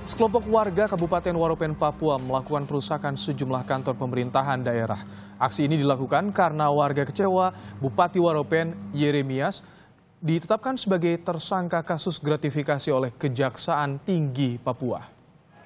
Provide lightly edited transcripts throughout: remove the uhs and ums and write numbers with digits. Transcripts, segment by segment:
Sekelompok warga Kabupaten Waropen, Papua melakukan perusakan sejumlah kantor pemerintahan daerah. Aksi ini dilakukan karena warga kecewa Bupati Waropen, Yeremias, ditetapkan sebagai tersangka kasus gratifikasi oleh Kejaksaan Tinggi Papua.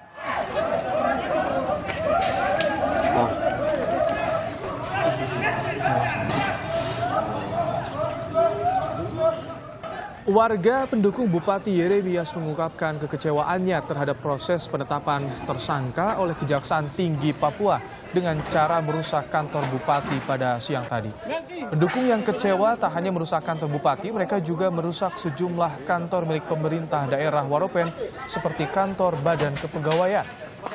Warga pendukung Bupati Yeremias mengungkapkan kekecewaannya terhadap proses penetapan tersangka oleh Kejaksaan Tinggi Papua dengan cara merusak kantor Bupati pada siang tadi. Pendukung yang kecewa tak hanya merusak kantor Bupati, mereka juga merusak sejumlah kantor milik pemerintah daerah Waropen seperti kantor Badan Kepegawaian.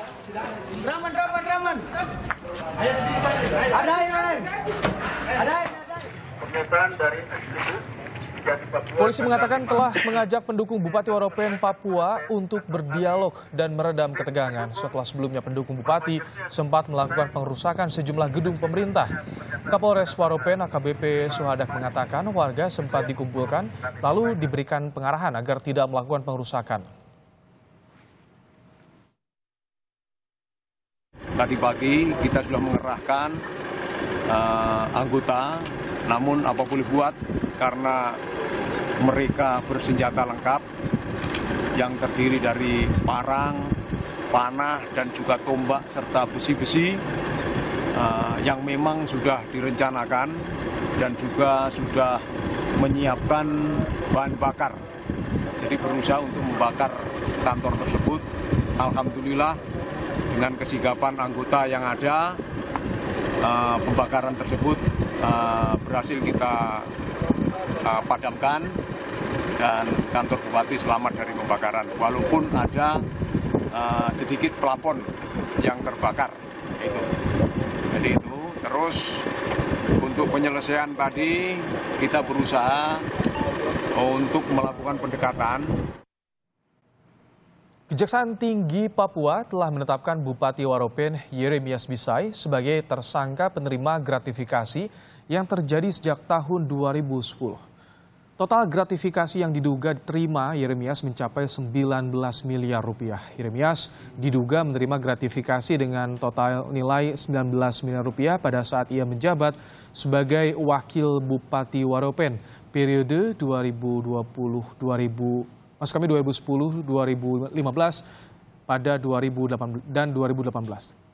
Polisi mengatakan telah mengajak pendukung Bupati Waropen, Papua untuk berdialog dan meredam ketegangan setelah sebelumnya pendukung Bupati sempat melakukan pengerusakan sejumlah gedung pemerintah. Kapolres Waropen AKBP Suhadak mengatakan warga sempat dikumpulkan lalu diberikan pengarahan agar tidak melakukan pengerusakan. Tadi pagi kita sudah mengerahkan anggota, namun apa boleh buat karena mereka bersenjata lengkap yang terdiri dari parang, panah, dan juga tombak serta besi-besi yang memang sudah direncanakan dan juga sudah menyiapkan bahan bakar. Jadi berusaha untuk membakar kantor tersebut. Alhamdulillah dengan kesigapan anggota yang ada, pembakaran tersebut berhasil kita padamkan dan kantor Bupati selamat dari pembakaran. Walaupun ada sedikit plafon yang terbakar. Jadi itu terus untuk penyelesaian tadi kita berusaha untuk melakukan pendekatan. Kejaksaan Tinggi Papua telah menetapkan Bupati Waropen Yeremias Bisai sebagai tersangka penerima gratifikasi yang terjadi sejak tahun 2010. Total gratifikasi yang diduga diterima Yeremias mencapai 19 miliar rupiah. Yeremias diduga menerima gratifikasi dengan total nilai 19 miliar rupiah pada saat ia menjabat sebagai Wakil Bupati Waropen periode 2010-2015 pada 2018.